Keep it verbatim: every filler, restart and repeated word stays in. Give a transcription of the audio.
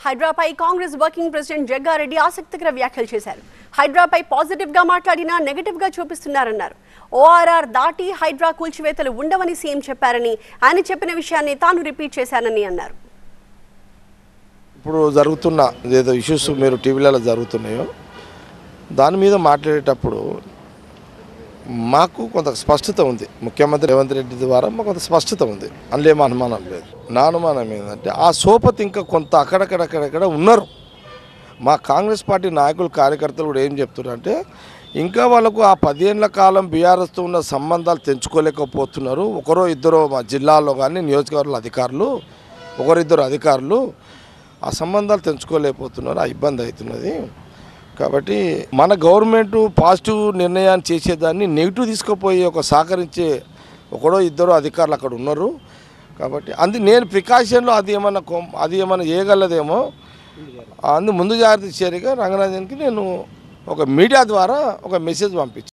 హైడ్రాపై Congress working president Jagga Reddy ఆసక్తికర వ్యాఖ్యలు చేశారు. హైడ్రాపై పాజిటివ్ గా మాట్లాడినా నెగటివ్ గా చూపిస్తున్నారన్నారు. ఓఆర్ఆర్ దాటి హైడ్రా కూల్చివేతలు ఉండవని సీఎం చెప్పారని, ఆయన చెప్పిన విషయాన్ని తాను రిపీట్ చేశానని అన్నారు. ఇప్పుడు జరుగుతున్న ఏదో ఇష్యూస్ మీరు టీవీలలో జరుగుతున్నాయో దాని మీద మాట్లాడేటప్పుడు మాకు కొంత స్పష్టత ఉంది. ముఖ్యమంత్రి రేవంత్ రెడ్డి ద్వారా మాకు కొంత స్పష్టత ఉంది, అందులో ఏం అనుమానం లేదు. నా అనుమానం ఏంటంటే ఆ సోపతి ఇంకా కొంత అక్కడక్కడక్కడక్కడ ఉన్నారు. మా కాంగ్రెస్ పార్టీ నాయకులు కార్యకర్తలు కూడా ఏం చెప్తున్నారంటే ఇంకా వాళ్ళకు ఆ పదేళ్ల కాలం బీఆర్ఎస్తో ఉన్న సంబంధాలు తెంచుకోలేకపోతున్నారు. ఒకరో ఇద్దరు మా జిల్లాలో కానీ నియోజకవర్గాల అధికారులు ఒకరిద్దరు అధికారులు ఆ సంబంధాలు తెంచుకోలేకపోతున్నారు, ఆ ఇబ్బంది అవుతున్నది. కాబట్టి మన గవర్నమెంట్ పాజిటివ్ నిర్ణయాన్ని చేసేదాన్ని నెగిటివ్ తీసుకుపోయి ఒక సహకరించే ఒకడో ఇద్దరు అధికారులు అక్కడ ఉన్నారు. కాబట్టి అందు నేను ప్రికాషన్లో అది ఏమన్నా అది ఏమన్నా చేయగలదేమో అందు ముందు జాగ్రత్త చర్యగా రంగరాజన్కి నేను ఒక మీడియా ద్వారా ఒక మెసేజ్ పంపించాను.